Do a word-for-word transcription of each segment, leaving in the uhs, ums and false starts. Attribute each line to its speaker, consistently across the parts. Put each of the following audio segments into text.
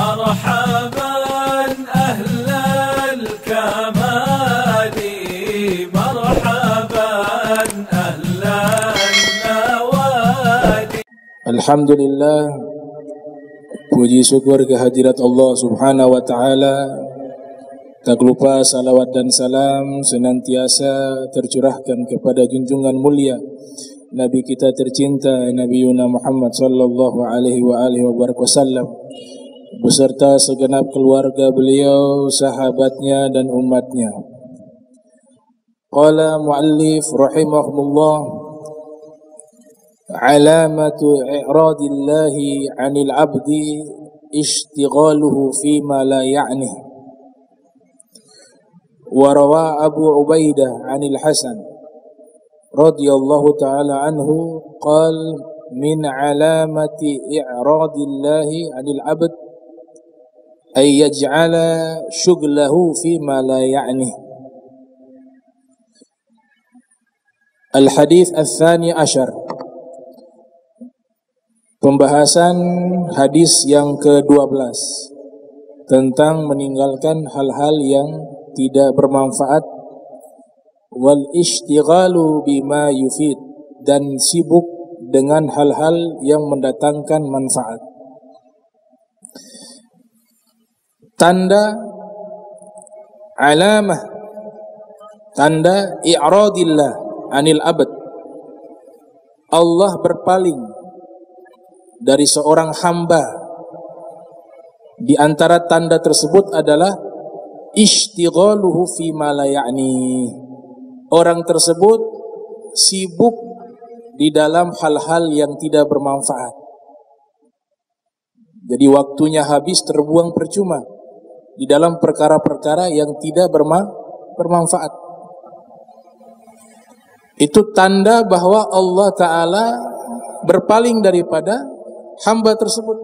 Speaker 1: مرحبا أهل الكمال مرحبا أهل النوادي.
Speaker 2: Alhamdulillah, puji syukur kehadirat Allah Subhanahu wa taala. Tak lupa salawat dan salam senantiasa tercurahkan kepada junjungan mulia Nabi kita tercinta Nabi Yuna Muhammad sallallahu alaihi wa alihi wasallam beserta segenap keluarga beliau, sahabatnya dan umatnya. Qala muallif rahimahullah, alamatu i'radillahi 'anil 'abdi ishtighaluhu fima la ya'nih. Wa rawa Abu Ubaidah 'anil Hasan radhiyallahu ta'ala anhu qal min 'alamati i'radillahi 'anil 'abd ay yaj'ala syughlahu fima la ya'nih. Al-hadits ats-tsani asyar. Pembahasan hadis yang kedua belas tentang meninggalkan hal-hal yang tidak bermanfaat, wal ishtighalu bima yufid, dan sibuk dengan hal-hal yang mendatangkan manfaat. Tanda alamah, tanda i'radillah anil abad, Allah berpaling dari seorang hamba. Di antara tanda tersebut adalah ishtighaluhu fima la ya'ni. Orang tersebut sibuk di dalam hal-hal yang tidak bermanfaat. Jadi waktunya habis terbuang percuma di dalam perkara-perkara yang tidak berma bermanfaat. Itu tanda bahwa Allah Ta'ala berpaling daripada hamba tersebut.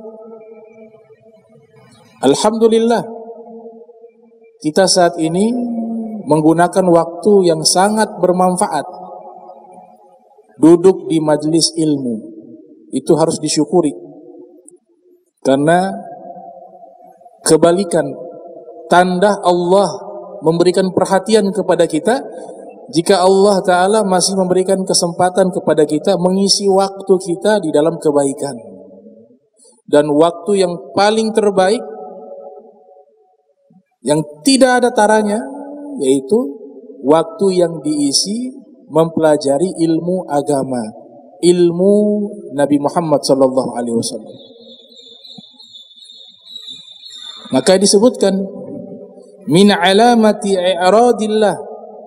Speaker 2: Alhamdulillah, kita saat ini menggunakan waktu yang sangat bermanfaat. Duduk di majelis ilmu, itu harus disyukuri. Karena kebalikan, tanda Allah memberikan perhatian kepada kita jika Allah Ta'ala masih memberikan kesempatan kepada kita mengisi waktu kita di dalam kebaikan. Dan waktu yang paling terbaik, yang tidak ada taranya, yaitu waktu yang diisi mempelajari ilmu agama, ilmu Nabi Muhammad sallallahu alaihi wasallam. Maka disebutkan min alamati i'radillah,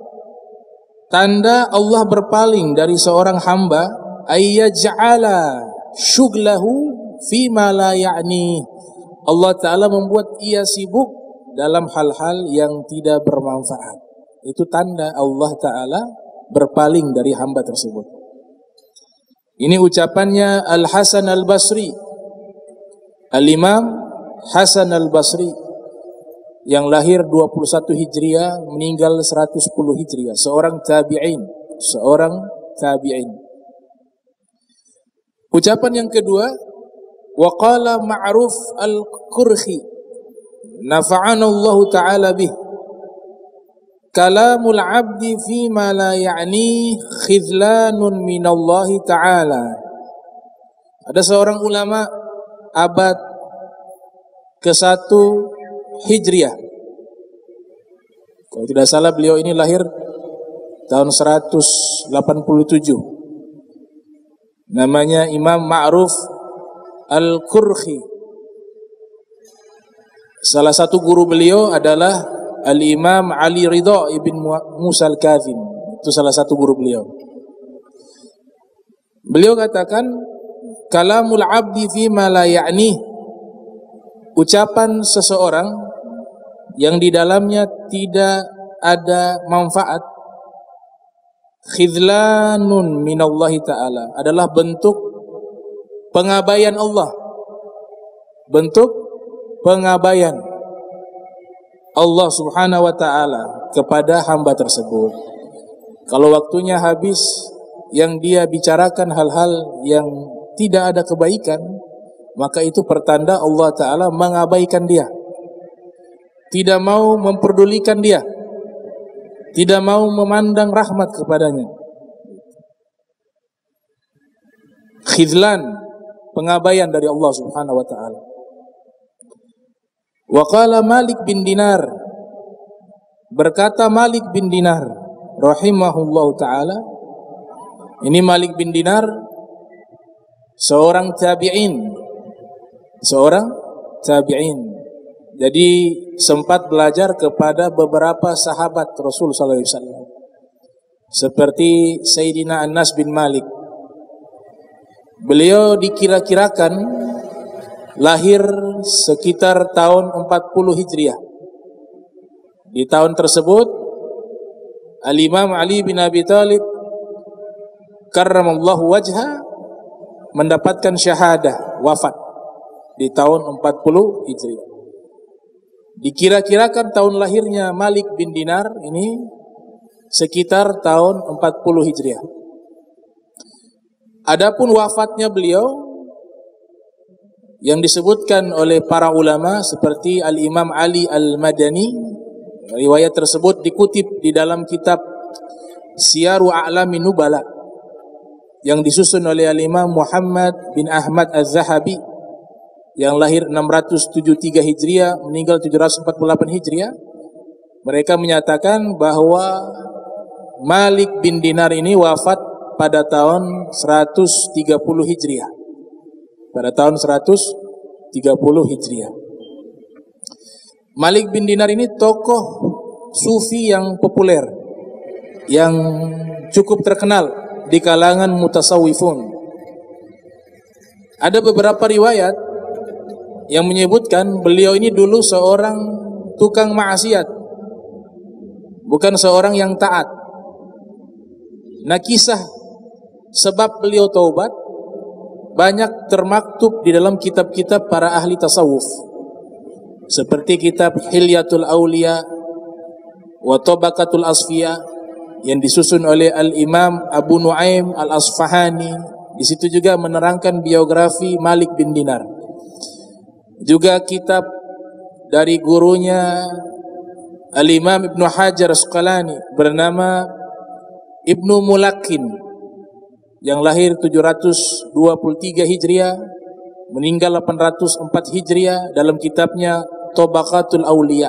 Speaker 2: tanda Allah berpaling dari seorang hamba, ayyaj'ala syughlahu fima la ya'ni. Allah Ta'ala membuat ia sibuk dalam hal-hal yang tidak bermanfaat. Itu tanda Allah Ta'ala berpaling dari hamba tersebut. Ini ucapannya Al-Hasan Al-Basri, Al-Imam Hasan Al-Basri, yang lahir dua puluh satu Hijriah, meninggal seratus sepuluh Hijriah, seorang tabi'in, seorang tabi'in. Ucapan yang kedua, wa qala Ma'ruf Al-Qurhi nafa'ana Allah Ta'ala bih, kalamul abdi fima la ya'ni khidlanun minallahi ta'ala. Ada seorang ulama abad ke satu Hijriah, kalau tidak salah beliau ini lahir tahun seratus delapan puluh tujuh. Namanya Imam Ma'ruf Al-Qurhi. Salah satu guru beliau adalah Al-Imam Ali Ridha ibn Musa Al-Kazim. Itu salah satu guru beliau. Beliau katakan, kalamul abdi fima la ya'ni, ucapan seseorang yang di dalamnya tidak ada manfaat, khidlanun minallahi ta'ala, adalah bentuk pengabaian Allah. Bentuk pengabaian Allah Subhanahu wa ta'ala kepada hamba tersebut. Kalau waktunya habis, yang dia bicarakan hal-hal yang tidak ada kebaikan, maka itu pertanda Allah Ta'ala mengabaikan dia, tidak mau memperdulikan dia, tidak mau memandang rahmat kepadanya. Khidlan, pengabaian dari Allah Subhanahu wa Ta'ala. Wa qala Malik bin Dinar, berkata Malik bin Dinar rahimahullahu ta'ala, ini Malik bin Dinar seorang tabi'in, seorang tabi'in. Jadi sempat belajar kepada beberapa sahabat Rasul sallallahu alaihi wasallam, seperti Sayyidina Anas bin Malik. Beliau dikira-kirakan lahir sekitar tahun empat puluh Hijriah. Di tahun tersebut Al-Imam Ali bin Abi Thalib karramallahu wajha mendapatkan syahadah, wafat di tahun empat puluh Hijriah. Dikira-kirakan tahun lahirnya Malik bin Dinar ini sekitar tahun empat puluh Hijriah. Adapun wafatnya beliau yang disebutkan oleh para ulama seperti Al-Imam Ali Al-Madani, riwayat tersebut dikutip di dalam kitab Siyaru A'lamin Nubala yang disusun oleh Al-Imam Muhammad bin Ahmad Az-Zahabi yang lahir enam ratus tujuh puluh tiga Hijriah, meninggal tujuh ratus empat puluh delapan Hijriah. Mereka menyatakan bahwa Malik bin Dinar ini wafat pada tahun seratus tiga puluh Hijriah. Pada tahun seratus tiga puluh Hijriah. Malik bin Dinar ini tokoh sufi yang populer, yang cukup terkenal di kalangan mutasawwifun. Ada beberapa riwayat yang menyebutkan beliau ini dulu seorang tukang maksiat, bukan seorang yang taat. Nah, kisah sebab beliau taubat banyak termaktub di dalam kitab-kitab para ahli tasawuf, seperti kitab Hilyatul Auliya wa Tabaqatul Asfiya yang disusun oleh Al-Imam Abu Nuaim Al-Asfahani. Di situ juga menerangkan biografi Malik bin Dinar. Juga kitab dari gurunya Al-Imam Ibnu Hajar Asqalani bernama Ibnu Mulakin yang lahir tujuh ratus dua puluh tiga Hijriah, meninggal delapan ratus empat Hijriah, dalam kitabnya Tabaqatul Auliya.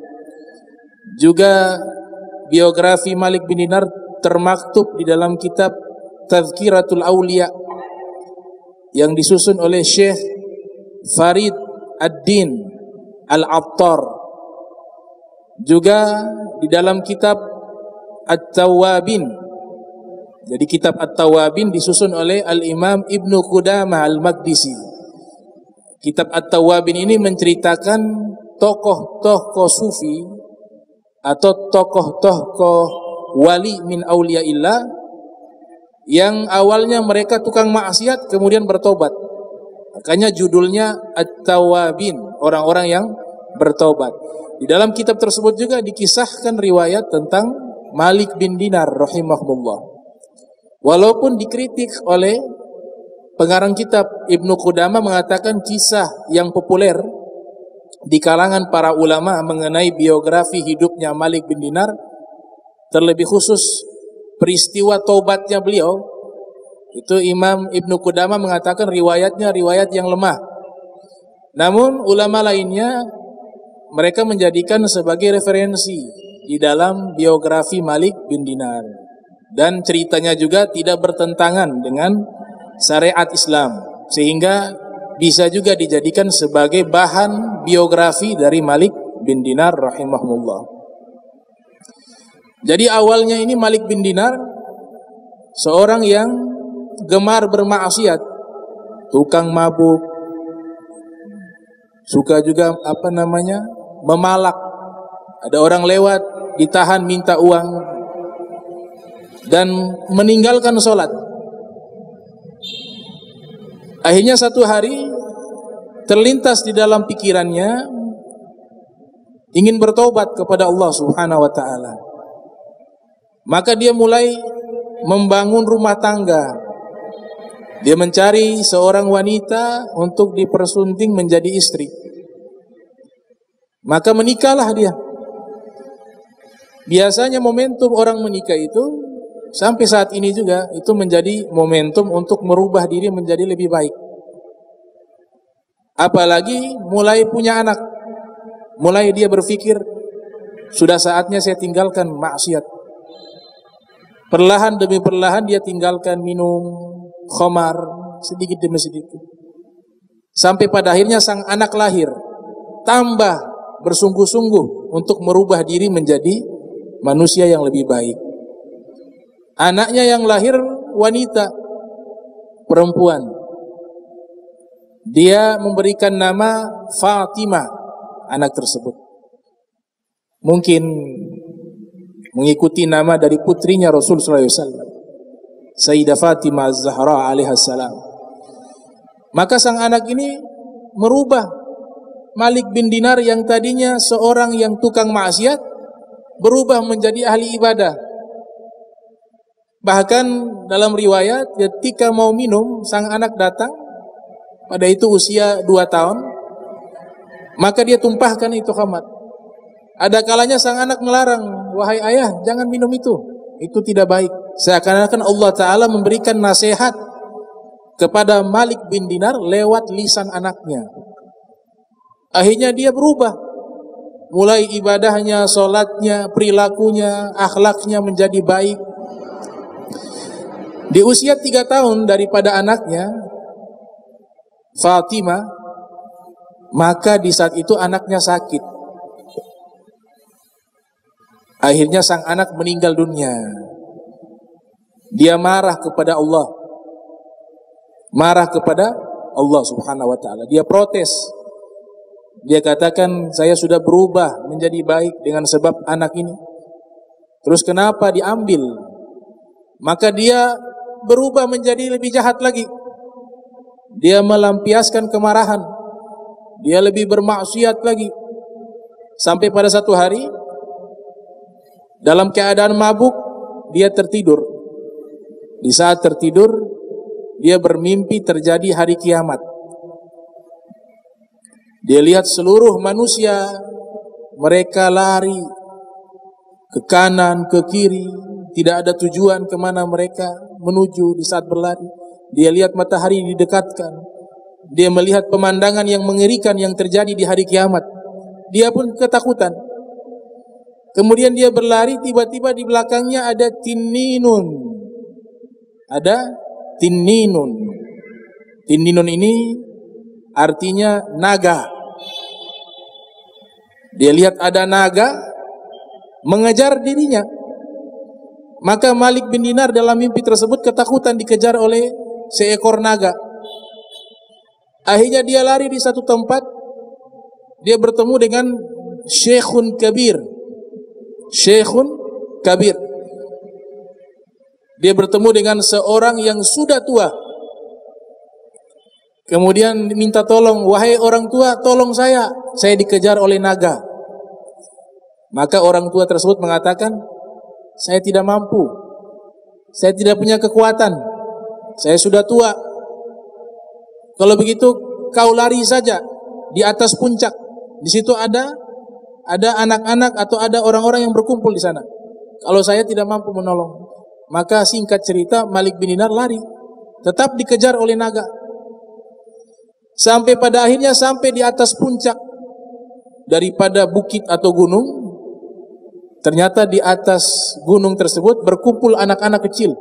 Speaker 2: Juga biografi Malik bin Dinar termaktub di dalam kitab Tazkiratul Auliya yang disusun oleh Syekh Farid Ad-Din Al-Attar. Juga di dalam kitab At-Tawwabin. Jadi kitab At-Tawwabin disusun oleh Al-Imam Ibnu Qudamah Al-Maqdisi. Kitab At-Tawwabin ini menceritakan tokoh-tokoh sufi atau tokoh-tokoh wali min auliyaillah yang awalnya mereka tukang maksiat kemudian bertobat. Makanya judulnya At-Tawwabin, orang-orang yang bertobat. Di dalam kitab tersebut juga dikisahkan riwayat tentang Malik bin Dinar rahimahullah. Walaupun dikritik oleh pengarang kitab, Ibnu Qudamah mengatakan kisah yang populer di kalangan para ulama mengenai biografi hidupnya Malik bin Dinar, terlebih khusus peristiwa taubatnya beliau, itu Imam Ibnu Qudamah mengatakan riwayatnya riwayat yang lemah. Namun ulama lainnya mereka menjadikan sebagai referensi di dalam biografi Malik bin Dinar, dan ceritanya juga tidak bertentangan dengan syariat Islam, sehingga bisa juga dijadikan sebagai bahan biografi dari Malik bin Dinar rahimahullah. Jadi awalnya ini Malik bin Dinar seorang yang gemar bermaksiat, tukang mabuk, suka juga apa namanya memalak. Ada orang lewat ditahan minta uang dan meninggalkan sholat. Akhirnya satu hari terlintas di dalam pikirannya ingin bertobat kepada Allah Subhanahu wa taala. Maka dia mulai membangun rumah tangga Dia mencari seorang wanita untuk dipersunting menjadi istri. Maka menikahlah dia. Biasanya momentum orang menikah itu sampai saat ini juga itu menjadi momentum untuk merubah diri menjadi lebih baik. Apalagi mulai punya anak, mulai dia berpikir sudah saatnya saya tinggalkan maksiat. Perlahan demi perlahan dia tinggalkan minum khamar sedikit demi sedikit. Sampai pada akhirnya sang anak lahir, tambah bersungguh-sungguh untuk merubah diri menjadi manusia yang lebih baik. Anaknya yang lahir wanita, perempuan. Dia memberikan nama Fatimah anak tersebut. Mungkin mengikuti nama dari putrinya Rasul sallallahu alaihi wasallam, Sayyidah Fatimah Az-Zahra alaihissalam. Maka sang anak ini merubah Malik bin Dinar yang tadinya seorang yang tukang maksiat berubah menjadi ahli ibadah. Bahkan dalam riwayat ketika mau minum sang anak datang, pada itu usia dua tahun, maka dia tumpahkan itu khamar. Ada kalanya sang anak melarang, wahai ayah jangan minum itu, itu tidak baik. Seakan-akan Allah Ta'ala memberikan nasihat kepada Malik bin Dinar lewat lisan anaknya. Akhirnya dia berubah, mulai ibadahnya, sholatnya, perilakunya, akhlaknya menjadi baik. Di usia tiga tahun daripada anaknya Fatimah, maka di saat itu anaknya sakit. Akhirnya sang anak meninggal dunia. Dia marah kepada Allah, marah kepada Allah Subhanahu wa ta'ala. Dia protes. Dia katakan, saya sudah berubah menjadi baik dengan sebab anak ini. Terus kenapa diambil? Maka dia berubah menjadi lebih jahat lagi. Dia melampiaskan kemarahan. Dia lebih bermaksiat lagi. Sampai pada satu hari, dalam keadaan mabuk, dia tertidur. Di saat tertidur, dia bermimpi terjadi hari kiamat. Dia lihat seluruh manusia, mereka lari ke kanan, ke kiri, tidak ada tujuan kemana mereka menuju di saat berlari. Dia lihat matahari didekatkan. Dia melihat pemandangan yang mengerikan yang terjadi di hari kiamat. Dia pun ketakutan. Kemudian dia berlari, tiba-tiba di belakangnya ada tinninun. Ada tinninun. Tinninun ini artinya naga. Dia lihat ada naga mengejar dirinya. Maka Malik bin Dinar dalam mimpi tersebut ketakutan dikejar oleh seekor naga. Akhirnya dia lari di satu tempat. Dia bertemu dengan Syekhun Kabir. Syekhun Kabir. Dia bertemu dengan seorang yang sudah tua. Kemudian minta tolong, wahai orang tua, tolong saya, saya dikejar oleh naga. Maka orang tua tersebut mengatakan, saya tidak mampu, saya tidak punya kekuatan, saya sudah tua. Kalau begitu, kau lari saja di atas puncak. Di situ ada ada anak-anak atau ada orang-orang yang berkumpul di sana. Kalau saya tidak mampu menolong. Maka singkat cerita, Malik bin Dinar lari, tetap dikejar oleh naga. Sampai pada akhirnya sampai di atas puncak daripada bukit atau gunung. Ternyata di atas gunung tersebut berkumpul anak-anak kecil.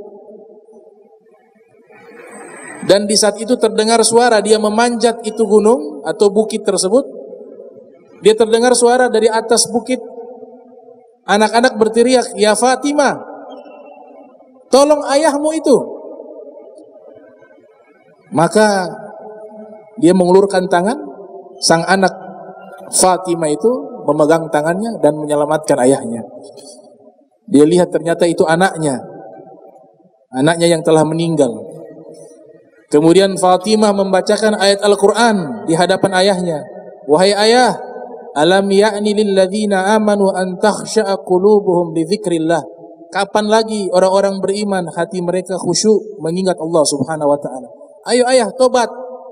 Speaker 2: Dan di saat itu terdengar suara, dia memanjat itu gunung atau bukit tersebut. Dia terdengar suara dari atas bukit. Anak-anak berteriak, ya Fatimah, tolong ayahmu itu. Maka dia mengulurkan tangan, sang anak Fatimah itu memegang tangannya dan menyelamatkan ayahnya. Dia lihat ternyata itu anaknya, anaknya yang telah meninggal. Kemudian Fatimah membacakan ayat Al-Quran di hadapan ayahnya. Wahai ayah, alam ya'ni lilladzina amanu an takhsha'a qulubuhum li dzikrillah. Kapan lagi orang-orang beriman hati mereka khusyuk mengingat Allah Subhanahu wa taala? ayo ayah tobat.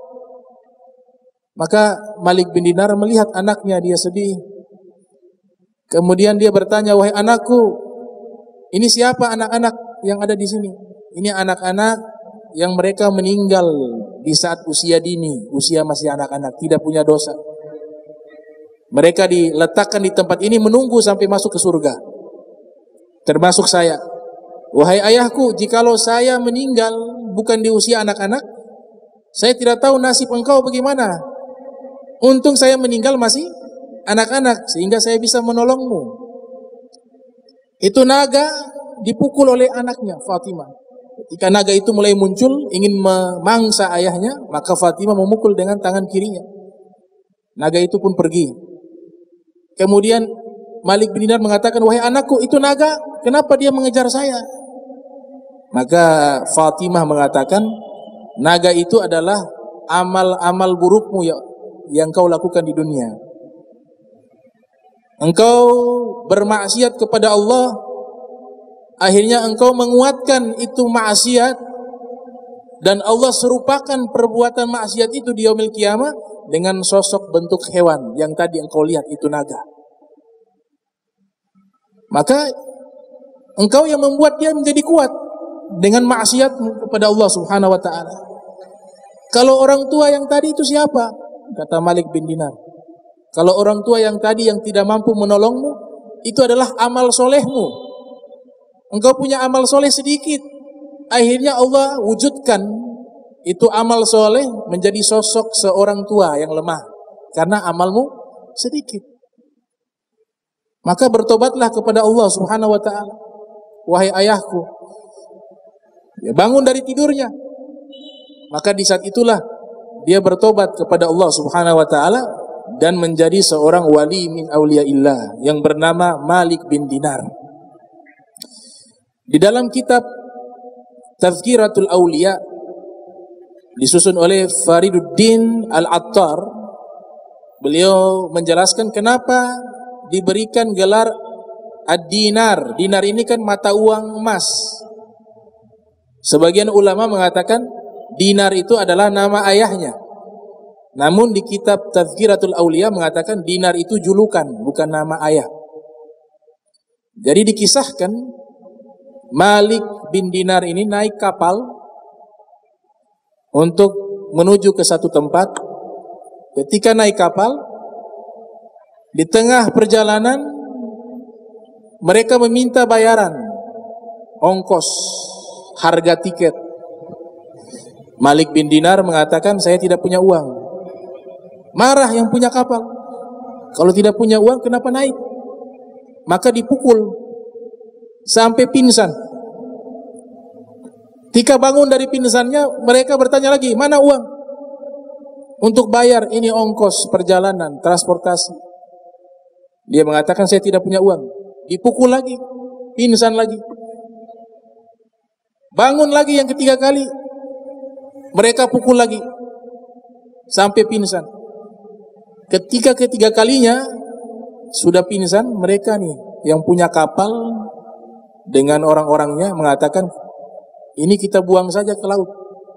Speaker 2: Maka Malik bin Dinar melihat anaknya, dia sedih. Kemudian dia bertanya, wahai anakku, ini siapa anak-anak yang ada di sini? Ini anak-anak yang mereka meninggal di saat usia dini, usia masih anak-anak, tidak punya dosa. Mereka diletakkan di tempat ini menunggu sampai masuk ke surga. Termasuk saya. Wahai ayahku, jikalau saya meninggal bukan di usia anak-anak, saya tidak tahu nasib engkau bagaimana. Untung saya meninggal masih anak-anak, sehingga saya bisa menolongmu. Itu naga dipukul oleh anaknya, Fatimah. Ketika naga itu mulai muncul, ingin memangsa ayahnya, maka Fatimah memukul dengan tangan kirinya. Naga itu pun pergi. Kemudian Malik bin Dinar mengatakan, wahai anakku, itu naga, kenapa dia mengejar saya? Maka Fatimah mengatakan, naga itu adalah amal-amal burukmu ya, yang kau lakukan di dunia. Engkau bermaksiat kepada Allah, akhirnya engkau menguatkan itu maksiat, dan Allah serupakan perbuatan maksiat itu di yaumil qiyamah dengan sosok bentuk hewan yang tadi engkau lihat itu naga. Maka engkau yang membuat dia menjadi kuat dengan maksiatmu kepada Allah Subhanahu wa taala. Kalau orang tua yang tadi itu siapa? Kata Malik bin Dinar. Kalau orang tua yang tadi yang tidak mampu menolongmu, itu adalah amal solehmu. Engkau punya amal soleh sedikit, akhirnya Allah wujudkan itu amal soleh menjadi sosok seorang tua yang lemah, karena amalmu sedikit. Maka bertobatlah kepada Allah Subhanahu wa ta'ala. Wahai ayahku, ya bangun dari tidurnya. Maka di saat itulah dia bertobat kepada Allah Subhanahu wa ta'ala dan menjadi seorang wali min auliyaillah yang bernama Malik bin Dinar. Di dalam kitab Tazkiratul Auliya disusun oleh Fariduddin Al-Attar, beliau menjelaskan kenapa diberikan gelar ad-dinar. Dinar ini kan mata uang emas. Sebagian ulama mengatakan dinar itu adalah nama ayahnya. Namun di kitab Tazkiratul Auliya mengatakan dinar itu julukan, bukan nama ayah. Jadi dikisahkan Malik bin Dinar ini naik kapal untuk menuju ke satu tempat. Ketika naik kapal, di tengah perjalanan mereka meminta bayaran ongkos, harga tiket. Malik bin Dinar mengatakan, saya tidak punya uang. Marah yang punya kapal. Kalau tidak punya uang, kenapa naik? Maka dipukul sampai pingsan. Ketika bangun dari pingsannya, mereka bertanya lagi, mana uang? Untuk bayar ini ongkos perjalanan, transportasi. Dia mengatakan, saya tidak punya uang. Dipukul lagi, pingsan lagi. Bangun lagi yang ketiga kali, mereka pukul lagi sampai pingsan. Ketika ketiga kalinya sudah pingsan, mereka nih yang punya kapal dengan orang-orangnya mengatakan, ini kita buang saja ke laut.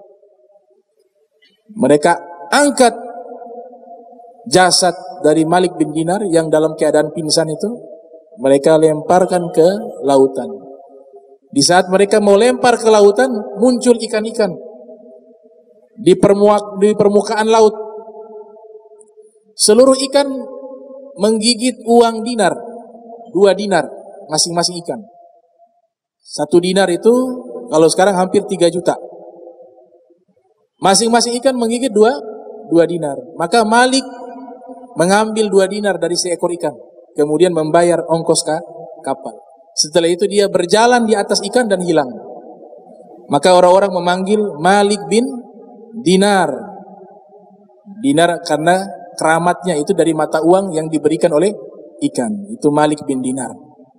Speaker 2: Mereka angkat jasad dari Malik bin Dinar yang dalam keadaan pingsan itu, mereka lemparkan ke lautan. Di saat mereka mau lempar ke lautan, muncul ikan-ikan di, permuak, di permukaan laut. Seluruh ikan menggigit uang dinar, dua dinar masing-masing ikan. Satu dinar itu kalau sekarang hampir tiga juta. Masing-masing ikan menggigit dua, dua dinar. Maka Malik mengambil dua dinar dari seekor ikan, kemudian membayar ongkos kapal. Setelah itu dia berjalan di atas ikan dan hilang. Maka orang-orang memanggil Malik bin Dinar. Dinar karena keramatnya itu dari mata uang yang diberikan oleh ikan. Itu Malik bin Dinar.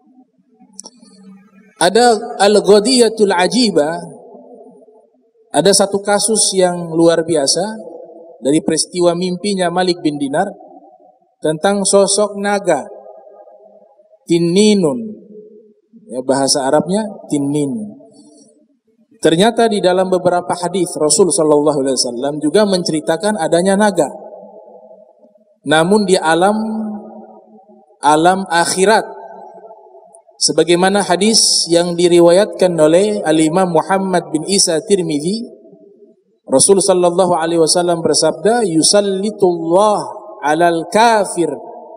Speaker 2: Ada al-ghadiyatul ajibah. Ada satu kasus yang luar biasa dari peristiwa mimpinya Malik bin Dinar tentang sosok naga tinninun. Ya, bahasa Arabnya tinnin. Ternyata di dalam beberapa hadis Rasul sallallahu alaihi wasallam juga menceritakan adanya naga. Namun di alam alam akhirat, sebagaimana hadis yang diriwayatkan oleh Al-Imam Muhammad bin Isa Tirmidzi, Rasul sallallahu alaihi wasallam bersabda, "Yusallitullah 'alal kafir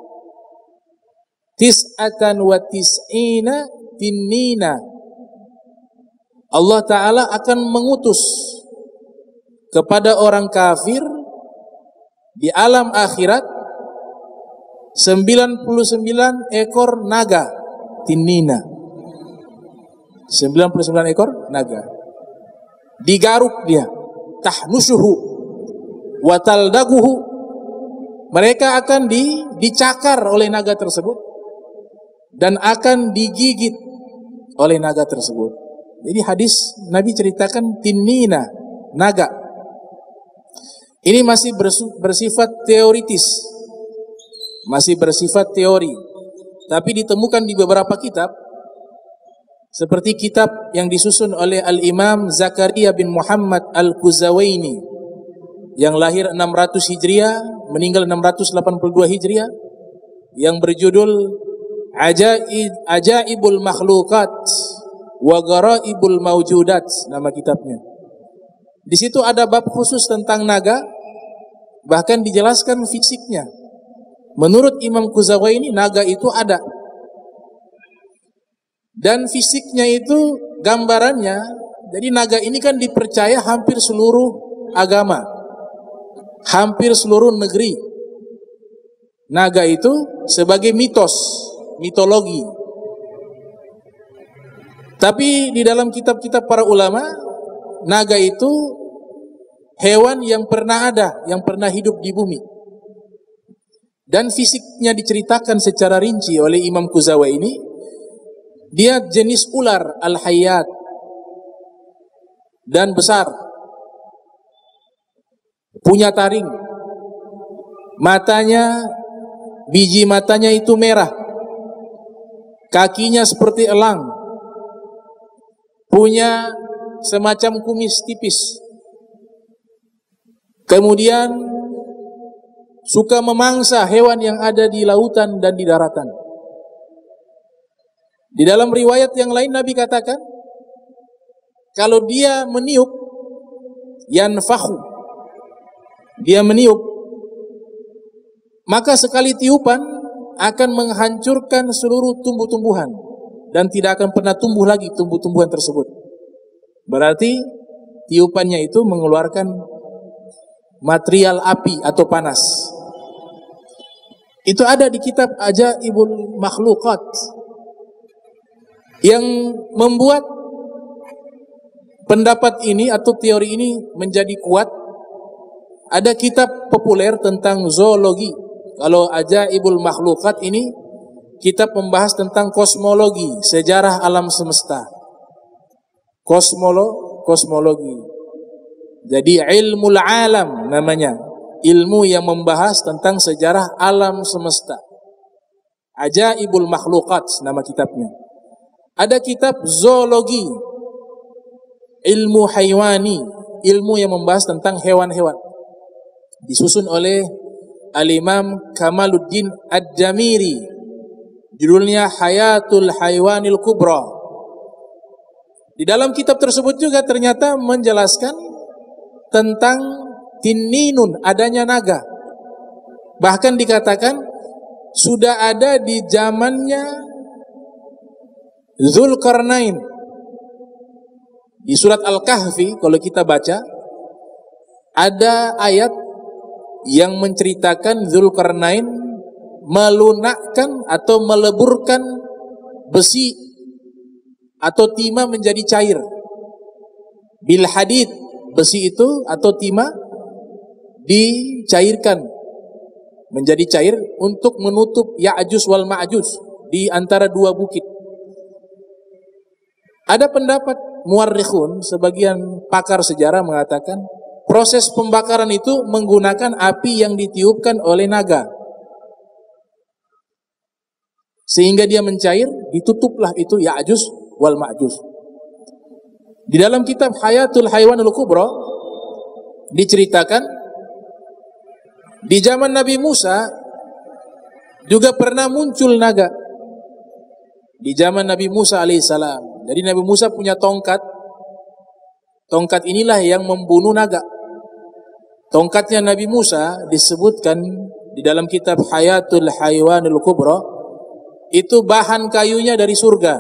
Speaker 2: tis'atan wa tis'ina tinnina." Allah Ta'ala akan mengutus kepada orang kafir di alam akhirat sembilan puluh sembilan ekor naga tinina. sembilan puluh sembilan ekor naga. Digaruk dia, tahnusuhu wa taldaguhu. Mereka akan di, dicakar oleh naga tersebut dan akan digigit oleh naga tersebut. Jadi hadis Nabi ceritakan tinina, naga. Ini masih bersifat teoritis, masih bersifat teori, tapi ditemukan di beberapa kitab, seperti kitab yang disusun oleh Al-Imam Zakaria bin Muhammad Al-Kuzawaini yang lahir enam ratus Hijriah, meninggal enam ratus delapan puluh dua Hijriah, yang berjudul Ajaib Ajaibul Makhluqat wa Gharaibul Mawjudat, nama kitabnya. Di situ ada bab khusus tentang naga, bahkan dijelaskan fisiknya. Menurut Imam Kuzawaini, naga itu ada. Dan fisiknya itu gambarannya, jadi naga ini kan dipercaya hampir seluruh agama, hampir seluruh negeri. Naga itu sebagai mitos, mitologi. Tapi di dalam kitab-kitab para ulama, naga itu hewan yang pernah ada, yang pernah hidup di bumi. Dan fisiknya diceritakan secara rinci oleh Imam Kuzawa ini. Dia jenis ular al-hayat dan besar. Punya taring. Matanya, biji matanya itu merah. Kakinya seperti elang. Punya semacam kumis tipis. Kemudian suka memangsa hewan yang ada di lautan dan di daratan. Di dalam riwayat yang lain Nabi katakan, kalau dia meniup, yanfahu, dia meniup, maka sekali tiupan akan menghancurkan seluruh tumbuh-tumbuhan dan tidak akan pernah tumbuh lagi tumbuh-tumbuhan tersebut. Berarti tiupannya itu mengeluarkan material api atau panas. Itu ada di kitab Ajaibul Makhluqat, yang membuat pendapat ini atau teori ini menjadi kuat. Ada kitab populer tentang zoologi. Kalau Ajaibul Makhluqat ini kitab membahas tentang kosmologi, sejarah alam semesta. Kosmolo, kosmologi. Jadi ilmul alam namanya, ilmu yang membahas tentang sejarah alam semesta. Ajaibul Makhluqat nama kitabnya. Ada kitab zoologi, ilmu haywani, ilmu yang membahas tentang hewan-hewan. Disusun oleh Al-Imam Kamaluddin Ad-Damiri. Judulnya Hayatul Haywanil Kubra. Di dalam kitab tersebut juga ternyata menjelaskan tentang tinninun, adanya naga. Bahkan dikatakan sudah ada di zamannya Dzulqarnain. Di surat Al-Kahfi kalau kita baca, ada ayat yang menceritakan Dzulqarnain melunakkan atau meleburkan besi atau timah menjadi cair. Bil hadid, besi itu atau timah dicairkan menjadi cair untuk menutup Ya'juj wal Ma'juj di antara dua bukit. Ada pendapat muarrikhun, sebagian pakar sejarah mengatakan proses pembakaran itu menggunakan api yang ditiupkan oleh naga. Sehingga dia mencair, ditutuplah itu Ya'juj wal Ma'juj. Di dalam kitab Hayatul Haywanul Kubra diceritakan di zaman Nabi Musa juga pernah muncul naga. Di zaman Nabi Musa alaihissalam. Jadi Nabi Musa punya tongkat. Tongkat inilah yang membunuh naga. Tongkatnya Nabi Musa disebutkan di dalam kitab Hayatul Haywanul Kubra, itu bahan kayunya dari surga.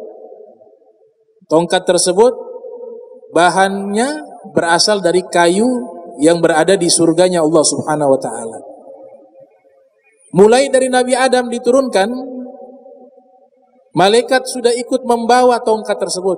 Speaker 2: Tongkat tersebut bahannya berasal dari kayu yang berada di surganya Allah Subhanahu wa taala. Mulai dari Nabi Adam diturunkan, malaikat sudah ikut membawa tongkat tersebut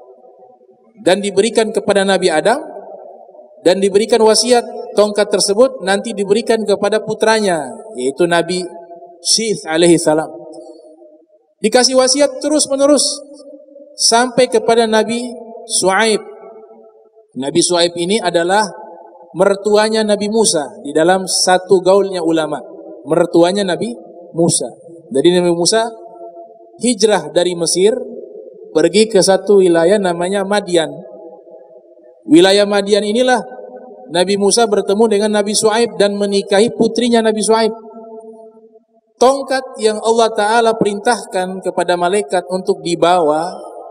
Speaker 2: dan diberikan kepada Nabi Adam, dan diberikan wasiat tongkat tersebut nanti diberikan kepada putranya, yaitu Nabi Syith alaihi salam. Dikasih wasiat terus menerus sampai kepada Nabi Shu'aib. Nabi Shu'aib ini adalah mertuanya Nabi Musa di dalam satu gaulnya ulama. Mertuanya Nabi Musa. Jadi Nabi Musa hijrah dari Mesir pergi ke satu wilayah namanya Madian. Wilayah Madian inilah Nabi Musa bertemu dengan Nabi Shu'aib dan menikahi putrinya Nabi Shu'aib. Tongkat yang Allah Ta'ala perintahkan kepada malaikat untuk dibawa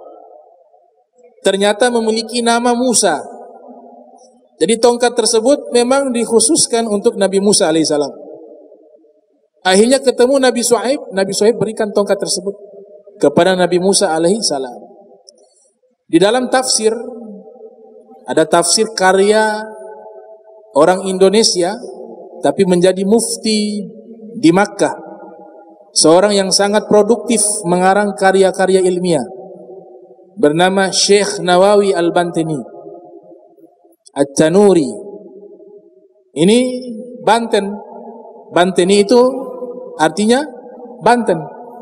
Speaker 2: ternyata memiliki nama Musa. Jadi tongkat tersebut memang dikhususkan untuk Nabi Musa alaihissalam. Akhirnya ketemu Nabi Shu'aib, Nabi Shu'aib berikan tongkat tersebut kepada Nabi Musa alaihissalam. Di dalam tafsir, ada tafsir karya orang Indonesia tapi menjadi mufti di Makkah. Seorang yang sangat produktif mengarang karya-karya ilmiah, bernama Syekh Nawawi Al-Bantani At-Tanuri. Ini Banten. Banteni itu artinya Banten.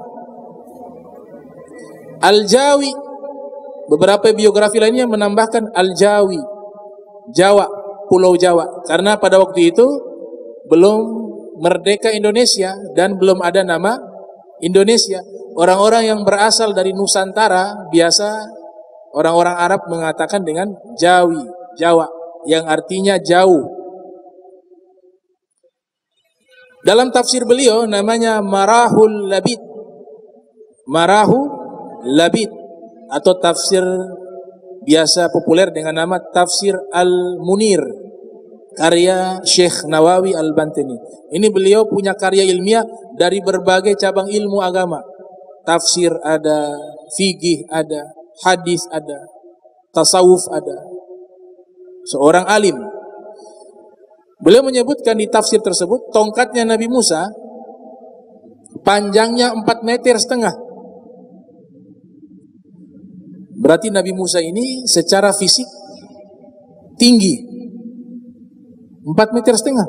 Speaker 2: Al-Jawi, beberapa biografi lainnya menambahkan Al-Jawi, Jawa, Pulau Jawa, karena pada waktu itu belum merdeka Indonesia dan belum ada nama Indonesia. Orang-orang yang berasal dari Nusantara biasa orang-orang Arab mengatakan dengan Jawi, Jawa, yang artinya jauh. Dalam tafsir beliau namanya Marahul Labid, Marahu Labid, atau tafsir biasa populer dengan nama Tafsir Al-Munir, karya Syekh Nawawi Al-Bantani. Ini beliau punya karya ilmiah dari berbagai cabang ilmu agama. Tafsir ada, fikih ada, hadis ada, tasawuf ada. Seorang alim. Beliau menyebutkan di tafsir tersebut, tongkatnya Nabi Musa panjangnya empat meter setengah. Berarti Nabi Musa ini secara fisik tinggi empat meter setengah.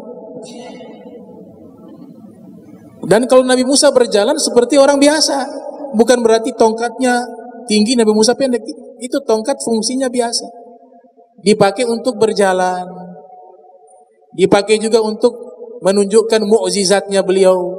Speaker 2: Dan kalau Nabi Musa berjalan seperti orang biasa, bukan berarti tongkatnya tinggi, Nabi Musa pendek. Itu tongkat fungsinya biasa, dipakai untuk berjalan, dipakai juga untuk menunjukkan mukjizatnya beliau.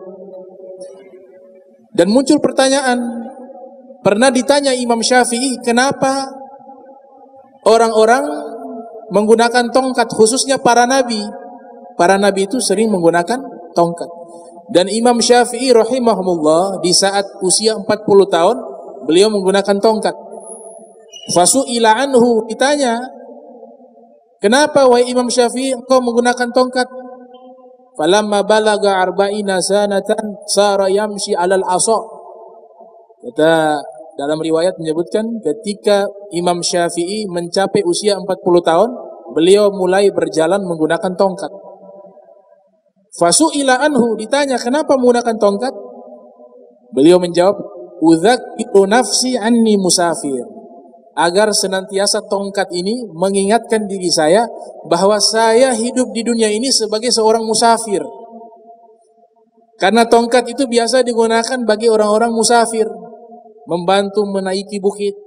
Speaker 2: Dan muncul pertanyaan, pernah ditanya Imam Syafi'i, kenapa orang-orang menggunakan tongkat, khususnya para nabi. Para nabi itu sering menggunakan tongkat. Dan Imam Syafi'i rahimahumullah di saat usia empat puluh tahun, beliau menggunakan tongkat. Fasu'ila anhu, ditanya, kenapa wahai Imam Syafi'i engkau menggunakan tongkat? Falamma balaga arba'ina sanatan sara yamshi 'alal 'asa. Kata dalam riwayat menyebutkan ketika Imam Syafi'i mencapai usia empat puluh tahun, beliau mulai berjalan menggunakan tongkat. Fasu'ila anhu, ditanya kenapa menggunakan tongkat? Beliau menjawab, udzakiru nafsi anni musafir. Agar senantiasa tongkat ini mengingatkan diri saya bahwa saya hidup di dunia ini sebagai seorang musafir. Karena tongkat itu biasa digunakan bagi orang-orang musafir, membantu menaiki bukit.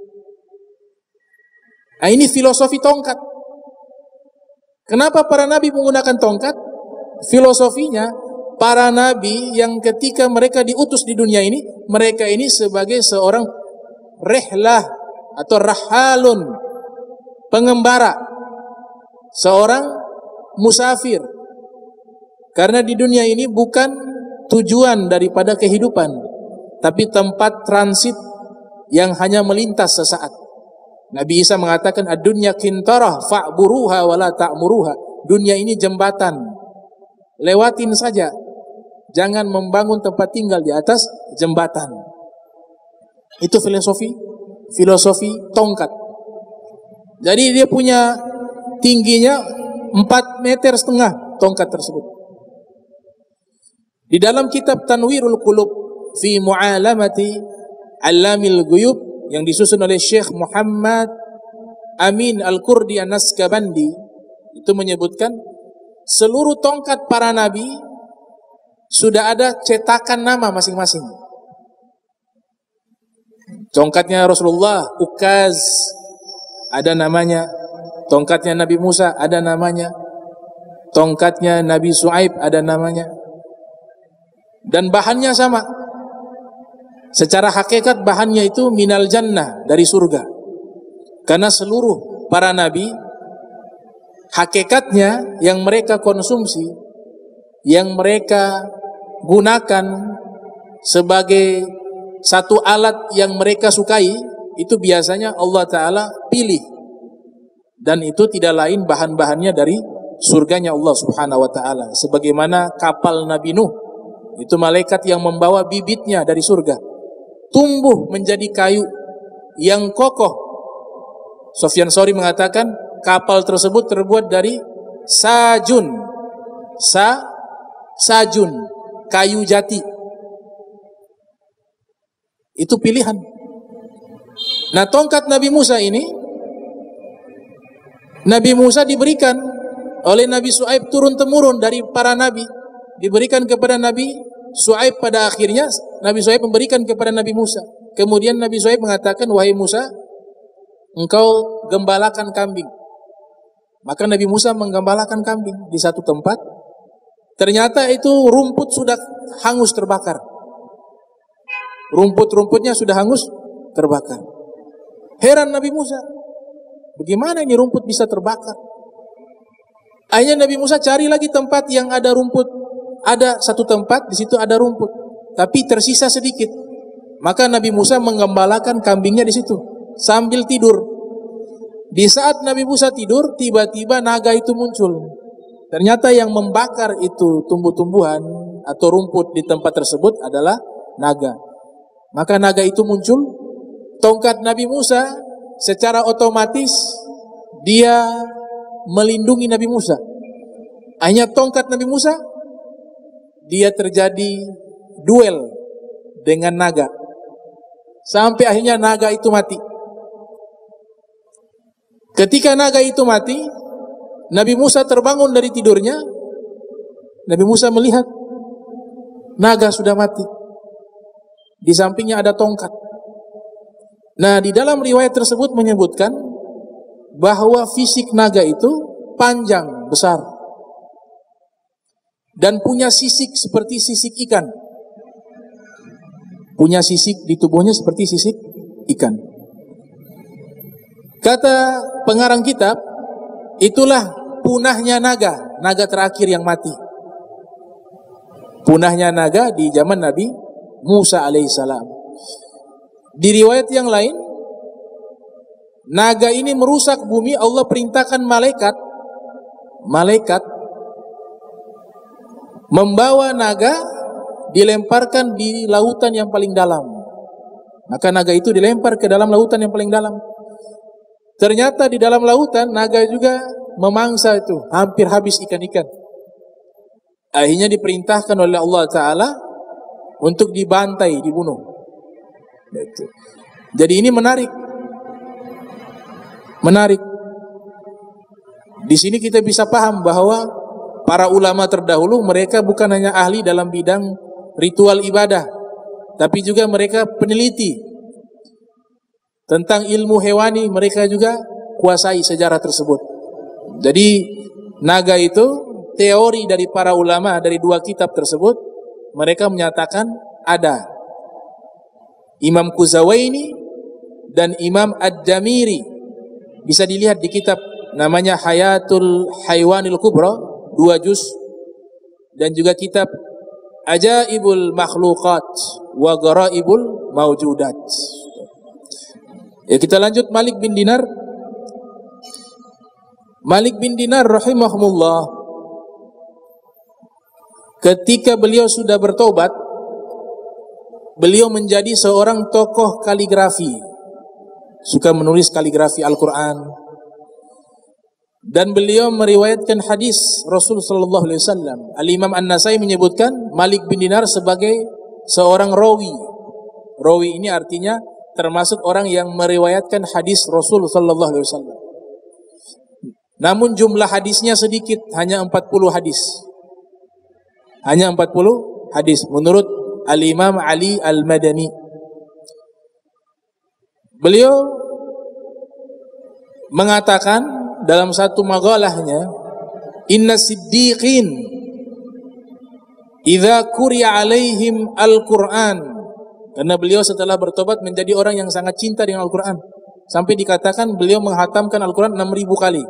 Speaker 2: Nah, ini filosofi tongkat. Kenapa para nabi menggunakan tongkat? Filosofinya, para nabi yang ketika mereka diutus di dunia ini, mereka ini sebagai seorang rehlah atau rahalun, pengembara, seorang musafir. Karena di dunia ini bukan tujuan daripada kehidupan, tapi tempat transit yang hanya melintas sesaat. Nabi Isa mengatakan, ad-dunya kintarah fa'buruha wa la ta'muruha. Dunia ini jembatan, lewatin saja, jangan membangun tempat tinggal di atas jembatan. Itu filosofi filosofi tongkat. Jadi dia punya tingginya empat meter setengah tongkat tersebut. Di dalam kitab Tanwirul Qulub fi Mu'alamati Allamil Ghuyub yang disusun oleh Syekh Muhammad Amin Al-Qurdi An-Naskabandi, itu menyebutkan seluruh tongkat para nabi sudah ada cetakan nama masing-masing. Tongkatnya Rasulullah, Ukaz, ada namanya. Tongkatnya Nabi Musa, ada namanya. Tongkatnya Nabi Su'aib, ada namanya. Dan bahannya sama. Secara hakikat bahannya itu minal jannah, dari surga. Karena seluruh para nabi, hakikatnya yang mereka konsumsi, yang mereka gunakan sebagai satu alat yang mereka sukai, itu biasanya Allah Ta'ala pilih. Dan itu tidak lain bahan-bahannya dari surganya Allah Subhanahu Wa Ta'ala. Sebagaimana kapal Nabi Nuh, itu malaikat yang membawa bibitnya dari surga, tumbuh menjadi kayu yang kokoh. Sufyan Tsauri mengatakan kapal tersebut terbuat dari sajun, sa, sajun, kayu jati. Itu pilihan. Nah, tongkat Nabi Musa ini, Nabi Musa diberikan oleh Nabi Su'aib turun-temurun dari para nabi, diberikan kepada Nabi Su'aib. Pada akhirnya Nabi Su'aib memberikan kepada Nabi Musa. Kemudian Nabi Su'aib mengatakan, wahai Musa, engkau gembalakan kambing. Maka Nabi Musa menggembalakan kambing di satu tempat. Ternyata itu rumput sudah hangus terbakar. Rumput-rumputnya sudah hangus terbakar. Heran Nabi Musa, bagaimana ini rumput bisa terbakar? Akhirnya Nabi Musa cari lagi tempat yang ada rumput. Ada satu tempat, di situ ada rumput, tapi tersisa sedikit. Maka Nabi Musa menggembalakan kambingnya di situ sambil tidur. Di saat Nabi Musa tidur, tiba-tiba naga itu muncul. Ternyata yang membakar itu tumbuh-tumbuhan atau rumput di tempat tersebut adalah naga. Maka naga itu muncul, tongkat Nabi Musa secara otomatis dia melindungi Nabi Musa. Hanya tongkat Nabi Musa, dia terjadi duel dengan naga. Sampai akhirnya naga itu mati. Ketika naga itu mati, Nabi Musa terbangun dari tidurnya. Nabi Musa melihat naga sudah mati. Di sampingnya ada tongkat. Nah, di dalam riwayat tersebut menyebutkan bahwa fisik naga itu panjang, besar, dan punya sisik seperti sisik ikan. Punya sisik di tubuhnya seperti sisik ikan. Kata pengarang kitab, itulah punahnya naga, naga terakhir yang mati. Punahnya naga di zaman Nabi Musa alaihissalam. Di riwayat yang lain, naga ini merusak bumi. Allah perintahkan malaikat, malaikat membawa naga dilemparkan di lautan yang paling dalam. Maka naga itu dilempar ke dalam lautan yang paling dalam. Ternyata di dalam lautan naga juga memangsa itu, hampir habis ikan-ikan. Akhirnya diperintahkan oleh Allah Ta'ala untuk dibantai, dibunuh. Jadi ini menarik. Menarik. Di sini kita bisa paham bahwa para ulama terdahulu mereka bukan hanya ahli dalam bidang ritual ibadah, tapi juga mereka peneliti tentang ilmu hewani. Mereka juga kuasai sejarah tersebut. Jadi naga itu teori dari para ulama dari dua kitab tersebut. Mereka menyatakan ada. Imam Quzawaini dan Imam Ad-Damiri bisa dilihat di kitab namanya Hayatul Haywanil Kubra, dua juz, dan juga kitab Ajaibul Makhluqat wa Gharaibul Mawjudat. Ya, kita lanjut. Malik bin Dinar. Malik bin Dinar rahimahumullah, ketika beliau sudah bertobat, beliau menjadi seorang tokoh kaligrafi, suka menulis kaligrafi Al-Quran, dan beliau meriwayatkan hadis Rasul sallallahu alaihi wasallam. Al-Imam An-Nasai menyebutkan Malik bin Dinar sebagai seorang rawi. Rawi ini artinya termasuk orang yang meriwayatkan hadis Rasul sallallahu alaihi wasallam. Namun jumlah hadisnya sedikit, hanya empat puluh hadis. Hanya empat puluh hadis menurut Al-Imam Ali Al-Madani. Beliau mengatakan dalam satu maqalahnya, inna siddiqin idza quri'a alaihim al-Qur'an, karena beliau setelah bertobat menjadi orang yang sangat cinta dengan Al-Qur'an, sampai dikatakan beliau menghatamkan Al-Qur'an enam ribu kali.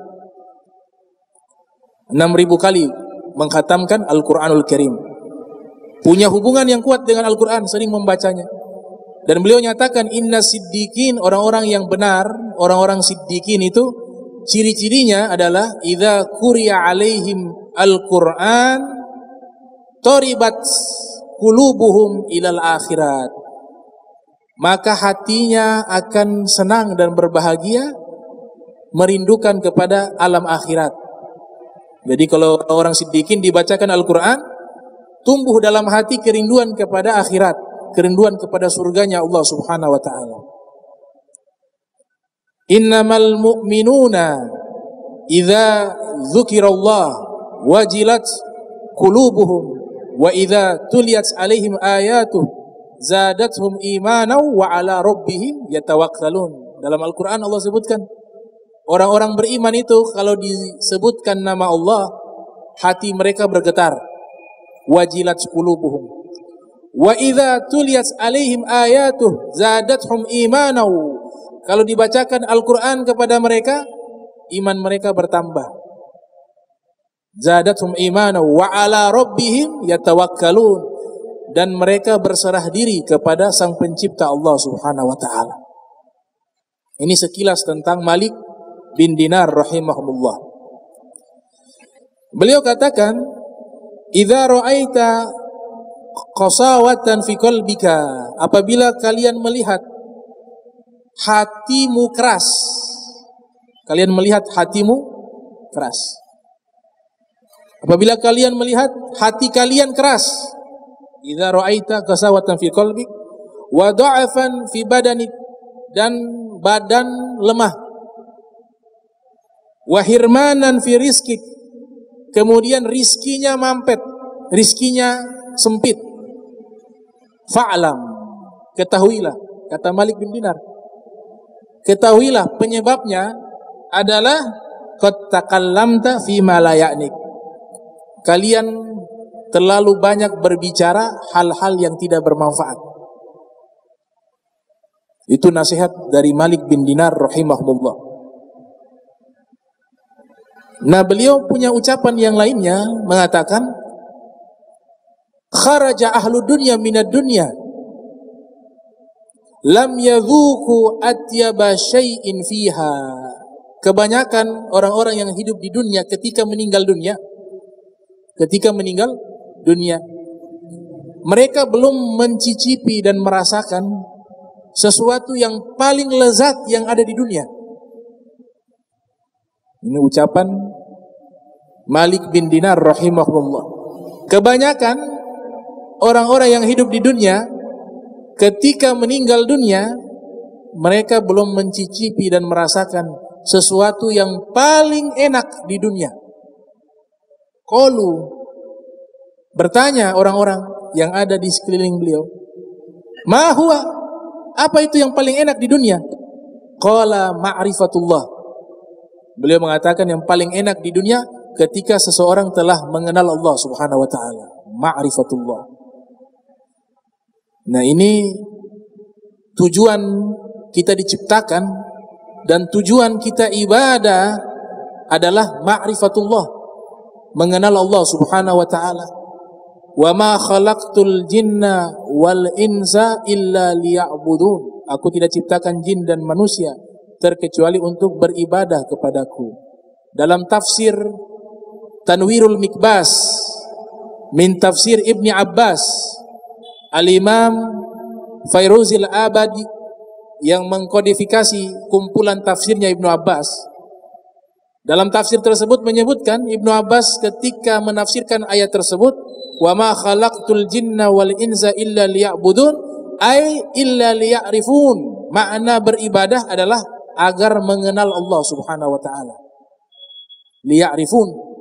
Speaker 2: enam ribu kali menghatamkan Al-Qur'anul Karim. Punya hubungan yang kuat dengan Al-Qur'an, sering membacanya. Dan beliau nyatakan inna siddiqin, orang-orang yang benar, orang-orang siddiqin itu ciri-cirinya adalah idza quri'a alaihim al-Qur'an taribat qulubuhum ilal akhirat, maka hatinya akan senang dan berbahagia, merindukan kepada alam akhirat. Jadi kalau orang siddiqin dibacakan Al-Qur'an, tumbuh dalam hati kerinduan kepada akhirat, kerinduan kepada surganya Allah Subhanahu wa taala. Innamal mu'minuna idza dzukirallah wajilat qulubuhum wa idza tuliyat alaihim ayatuh zadatuhum imanan wa ala rabbihim yatawakkalun. Dalam Al-Qur'an Allah sebutkan orang-orang beriman itu kalau disebutkan nama Allah, hati mereka bergetar. Wajilat qulubuhum wa idza tuliyat alaihim ayatuh zadatuhum imanan. Kalau dibacakan Al-Quran kepada mereka, iman mereka bertambah. Zadatum imana wa ala rabbihim yatawakkalun, dan mereka berserah diri kepada Sang Pencipta Allah Subhanahu wa taala. Ini sekilas tentang Malik bin Dinar rahimahullah. Beliau katakan, "Idza ra'aita qasawatan fi qalbika", apabila kalian melihat hatimu keras, kalian melihat hatimu keras. Apabila kalian melihat hati kalian keras, idza ra'aita qasawatan fi qalbik wa dha'afan fi badanik, dan badan lemah, wa hirmanan fi rizkik, kemudian rizkinya mampet, rizkinya sempit, fa'lam, ketahuilah, kata Malik bin Dinar, ketahuilah penyebabnya adalah qad takallamta fi ma la ya'nik, kalian terlalu banyak berbicara hal-hal yang tidak bermanfaat. Itu nasihat dari Malik bin Dinar rahimahullah. Nah, beliau punya ucapan yang lainnya mengatakan, kharaja ahlu dunya minad dunya lam yadhuku atyaba syai'in fiha. Kebanyakan orang-orang yang hidup di dunia ketika meninggal dunia, ketika meninggal dunia, mereka belum mencicipi dan merasakan sesuatu yang paling lezat yang ada di dunia. Ini ucapan Malik bin Dinar rahimahullah. Kebanyakan orang-orang yang hidup di dunia ketika meninggal dunia, mereka belum mencicipi dan merasakan sesuatu yang paling enak di dunia. Qalu, bertanya orang-orang yang ada di sekeliling beliau, ma huwa, apa itu yang paling enak di dunia? Qala ma'rifatullah. Beliau mengatakan yang paling enak di dunia ketika seseorang telah mengenal Allah Subhanahu wa taala. Ma'rifatullah. Nah, ini tujuan kita diciptakan dan tujuan kita ibadah adalah ma'rifatullah, mengenal Allah Subhanahu wa taala. Wa ma khalaqtul jinna wal insa illa liya'budun. Aku tidak ciptakan jin dan manusia terkecuali untuk beribadah kepadaku. Dalam tafsir Tanwirul Mikbas min tafsir Ibni Abbas, Al-Imam Fairuzil Abadi yang mengkodifikasi kumpulan tafsirnya Ibnu Abbas, dalam tafsir tersebut menyebutkan Ibnu Abbas ketika menafsirkan ayat tersebut, wa ma khalaqtul jinna wal insa illa liya'budun, ay illa liya'rifun. Makna beribadah adalah agar mengenal Allah Subhanahu wa taala. Liya'rifun.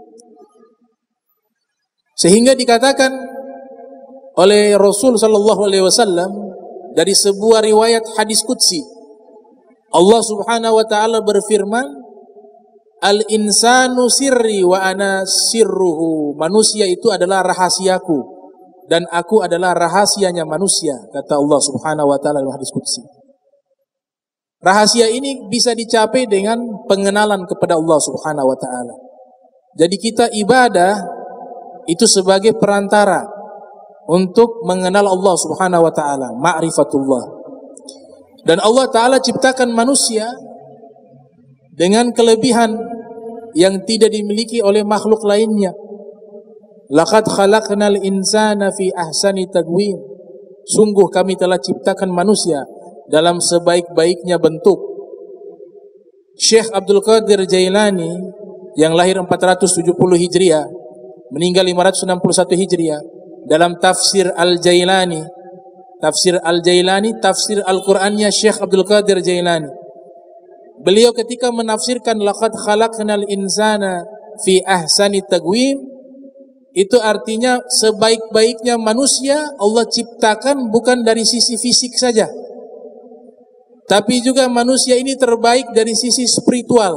Speaker 2: Sehingga dikatakan oleh Rasul sallallahu alaihi wasallam dari sebuah riwayat hadis qudsi, Allah Subhanahu wa taala berfirman, al-insanu sirri wa ana sirruhu. Manusia itu adalah rahasiaku dan aku adalah rahasianya manusia, kata Allah Subhanahu wa taala dalam hadis qudsi. Rahasia ini bisa dicapai dengan pengenalan kepada Allah Subhanahu wa taala. Jadi kita ibadah itu sebagai perantara untuk mengenal Allah Subhanahu wa taala, ma'rifatullah. Dan Allah taala ciptakan manusia dengan kelebihan yang tidak dimiliki oleh makhluk lainnya. Laqad khalaqnal insana fi ahsani taqwim. Sungguh kami telah ciptakan manusia dalam sebaik-baiknya bentuk. Syekh Abdul Qadir Jailani yang lahir empat ratus tujuh puluh Hijriah, meninggal lima ratus enam puluh satu Hijriah, dalam tafsir Al-Jailani, tafsir Al-Jailani, tafsir Al-Qur'annya Syekh Abdul Qadir Jailani. Beliau ketika menafsirkan laqad khalaqnal insana fi ahsani taqwim, itu artinya sebaik-baiknya manusia Allah ciptakan bukan dari sisi fisik saja, tapi juga manusia ini terbaik dari sisi spiritual,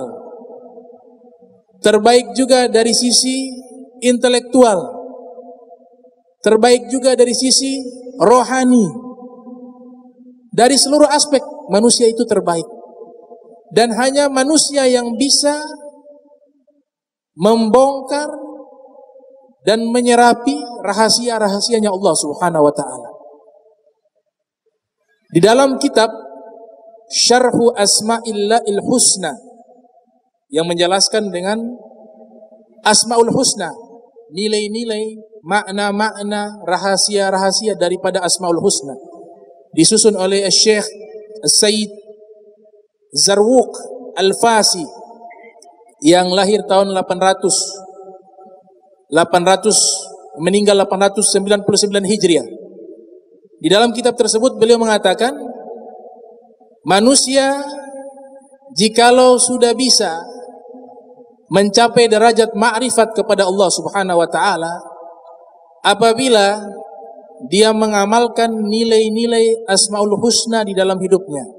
Speaker 2: terbaik juga dari sisi intelektual, terbaik juga dari sisi rohani. Dari seluruh aspek manusia itu terbaik. Dan hanya manusia yang bisa membongkar dan menyerapi rahasia-rahasianya Allah Subhanahu wa taala. Di dalam kitab Syarhu Asma'illahil Husna yang menjelaskan dengan Asmaul Husna, nilai-nilai, makna-makna, rahasia-rahasia daripada Asmaul Husna, disusun oleh Syekh Sayyid Zarwuq Al-Fasi yang lahir tahun delapan ratus meninggal delapan ratus sembilan puluh sembilan Hijriah. Di dalam kitab tersebut beliau mengatakan, manusia jikalau sudah bisa mencapai derajat ma'rifat kepada Allah Subhanahu wa taala apabila dia mengamalkan nilai-nilai Asmaul Husna di dalam hidupnya.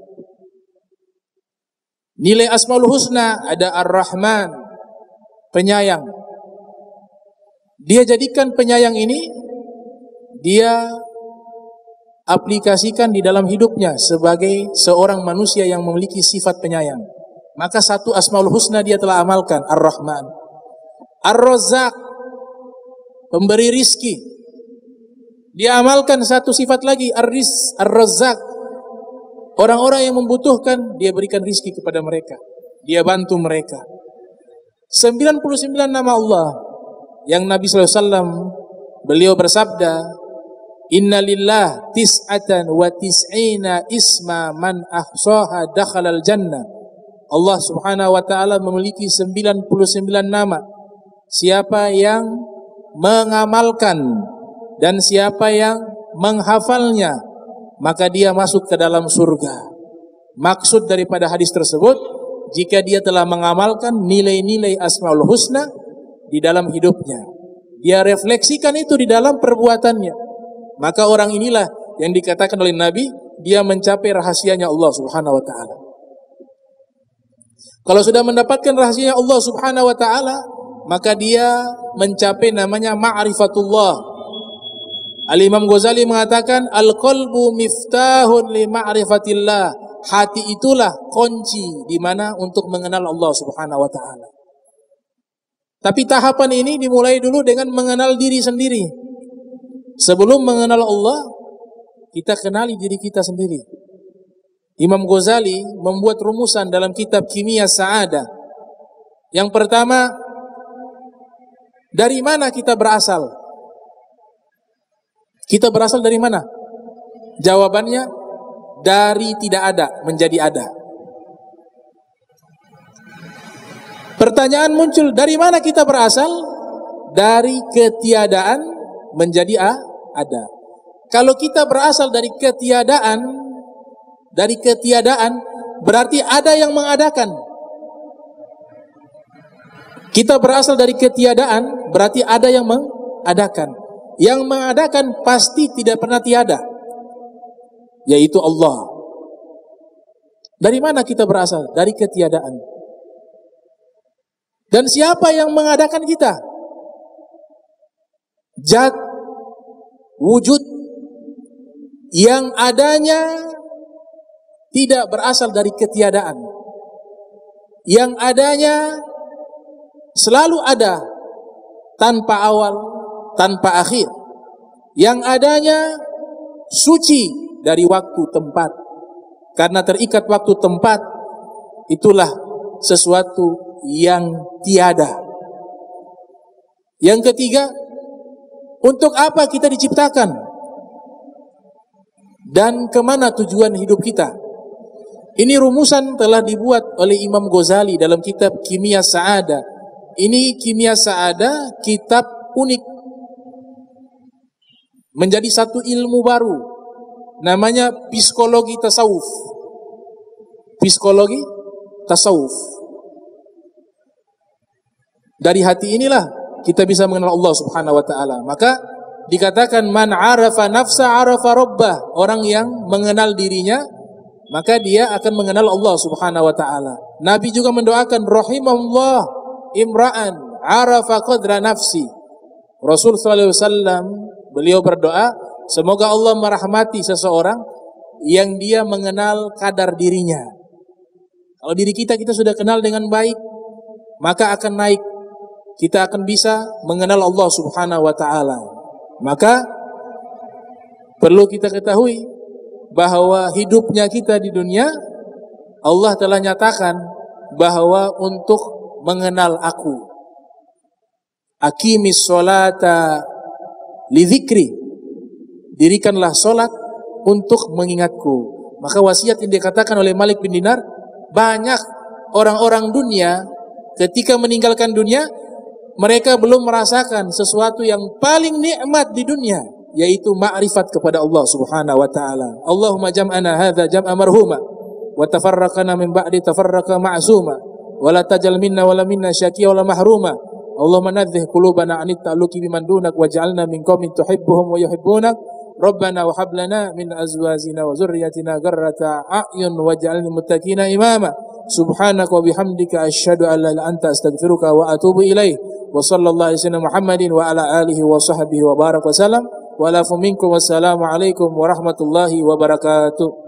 Speaker 2: Nilai Asmaul Husna ada Ar-Rahman, penyayang. Dia jadikan penyayang ini, dia aplikasikan di dalam hidupnya sebagai seorang manusia yang memiliki sifat penyayang. Maka satu Asmaul Husna dia telah amalkan, Ar-Rahman. Ar-Razzaq, pemberi rizki. Dia amalkan satu sifat lagi, Ar-Riz, Ar-Razzaq. Orang-orang yang membutuhkan, dia berikan rizki kepada mereka. Dia bantu mereka. sembilan puluh sembilan nama Allah yang Nabi sallallahu alaihi wasallam beliau bersabda, Inna lillah tis'atan wa tis'ina isma man ahsaha dakhalal jannah. Allah Subhanahu wa taala memiliki sembilan puluh sembilan nama. Siapa yang mengamalkan dan siapa yang menghafalnya, maka dia masuk ke dalam surga. Maksud daripada hadis tersebut, jika dia telah mengamalkan nilai-nilai Asmaul Husna di dalam hidupnya, dia refleksikan itu di dalam perbuatannya, maka orang inilah yang dikatakan oleh Nabi, dia mencapai rahasianya Allah Subhanahu wa taala. Kalau sudah mendapatkan rahasianya Allah Subhanahu wa taala, maka dia mencapai namanya ma'rifatullah. Al-Imam Ghazali mengatakan, al-qalbu miftahun li ma'rifatillah. hati itulah kunci di mana untuk mengenal Allah Subhanahu wa taala. Tapi tahapan ini dimulai dulu dengan mengenal diri sendiri. Sebelum mengenal Allah, kita kenali diri kita sendiri. Imam Ghazali membuat rumusan dalam kitab Kimia Sa'adah. Yang pertama, dari mana kita berasal? Kita berasal dari mana? Jawabannya, dari tidak ada menjadi ada. Pertanyaan muncul, dari mana kita berasal? Dari ketiadaan menjadi a, ada. Kalau kita berasal dari ketiadaan, dari ketiadaan berarti ada yang mengadakan. Kita berasal dari ketiadaan berarti ada yang mengadakan. Yang mengadakan pasti tidak pernah tiada, yaitu Allah. Dari mana kita berasal? Dari ketiadaan. Dan siapa yang mengadakan kita? Zat wujud yang adanya tidak berasal dari ketiadaan, yang adanya selalu ada tanpa awal, tanpa akhir, yang adanya suci dari waktu tempat. Karena terikat waktu tempat, itulah sesuatu yang tiada. Yang ketiga, untuk apa kita diciptakan? Dan kemana tujuan hidup kita? Ini rumusan telah dibuat oleh Imam Ghazali dalam kitab Kimia Sa'adah. Ini Kimia Sa'adah, kitab unik. Menjadi satu ilmu baru. Namanya psikologi tasawuf. Psikologi tasawuf. Dari hati inilah kita bisa mengenal Allah Subhanahu wa taala. Maka dikatakan man arafa nafsa arafa rabbah. Orang yang mengenal dirinya, maka dia akan mengenal Allah Subhanahu wa taala. Nabi juga mendoakan rahimahullah imra'an arafa qadra nafsi. Rasul sallallahu alaihi wasallam beliau berdoa, semoga Allah merahmati seseorang yang dia mengenal kadar dirinya. Kalau diri kita kita sudah kenal dengan baik, maka akan naik. Kita akan bisa mengenal Allah Subhanahu wa taala. Maka perlu kita ketahui bahwa hidupnya kita di dunia, Allah telah nyatakan bahwa untuk mengenal aku. Aqimis sholata lidzikri. Dirikanlah solat untuk mengingatku. Maka wasiat yang dikatakan oleh Malik bin Dinar, banyak orang-orang dunia ketika meninggalkan dunia, mereka belum merasakan sesuatu yang paling nikmat di dunia, yaitu ma'rifat kepada Allah Subhanahu wa taala. Allahumma jam'ana hadza jam'a marhuma wa tafarraqana min ba'di tafarraqa ma'suma wa la tajal minna wa la minna syaqiya wa la mahruma. Allahumma nadzih qulubana 'anit ta'alluqi biman dunak waj'alna min qaumin tuhibbuhum wa yuhibbunak. Rabbana wa hab lana min azwajina wa dzurriyyatina qurrata a'yun waj'alna lil muttaqina imama. Subhanaka wa bihamdika asyhadu an la ilaha illa anta astaghfiruka wa atubu ilaik. Wa sallallahu alaihi wasallam Muhammadin wa ala alihi wa sahbihi wa baraka wasallam. Wa lafu minkum wassalamu alaikum warahmatullahi wabarakatuh.